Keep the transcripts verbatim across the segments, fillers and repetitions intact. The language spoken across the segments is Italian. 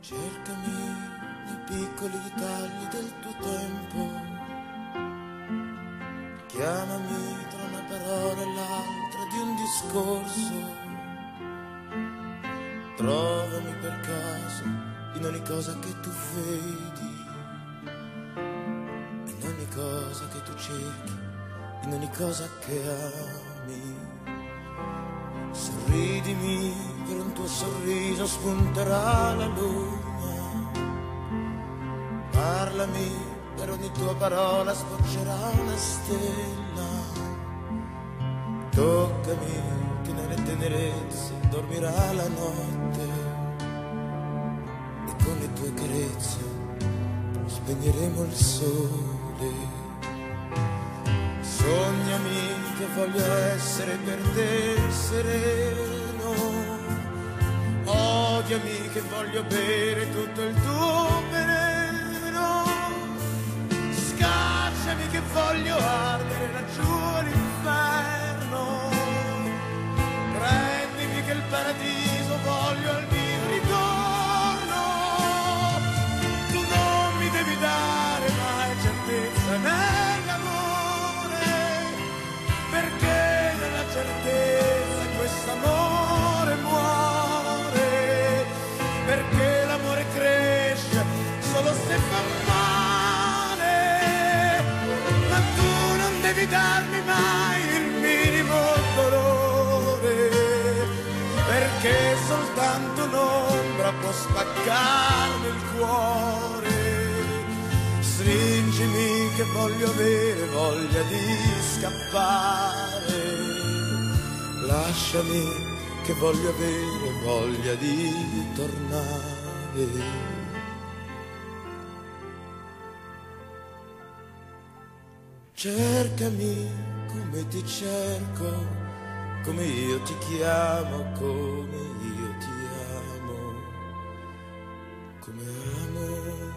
Cercami nei piccoli dettagli del tuo tempo, chiamami tra una parola e l'altra di un discorso, trovami per caso in ogni cosa che tu vedi, in ogni cosa che tu cerchi, in ogni cosa che ami. Sorridimi, per un tuo sorriso spunterà la luna. Parlami, per ogni tua parola sboccerà una stella. Toccami, che nelle tenerezze dormirà la notte. E con le tue carezze spegneremo il sole. Sognami che voglio essere per te sereno, odiami che voglio bere tutto il tuo veleno, scacciami che voglio ardere laggiù all'inferno, prendimi che il paradiso voglio al mio ritorno. Tu non mi devi dare mai certezza nell'amore, perché nella certezza quest'amore muore, perché l'amore cresce solo se fa male, ma tu non devi darmi mai il minimo dolore, perché soltanto un'ombra può spaccarmi il cuore. Stringimi che voglio avere voglia di scappare, lasciami che voglio avere voglia di tornare. Cercami come ti cerco, come io ti chiamo, come io ti amo, come amo.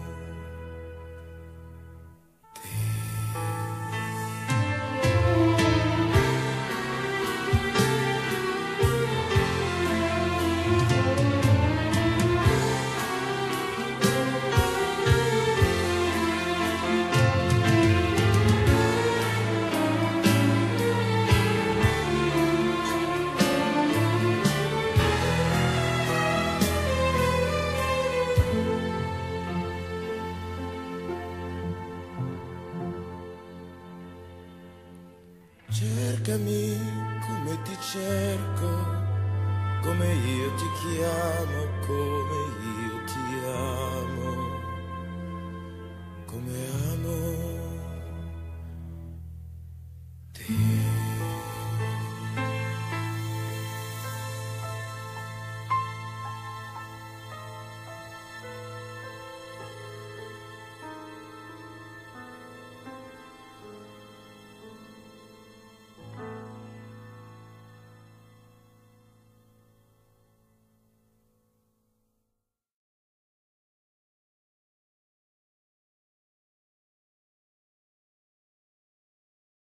Cercami come ti cerco, come io ti chiamo, come io ti amo.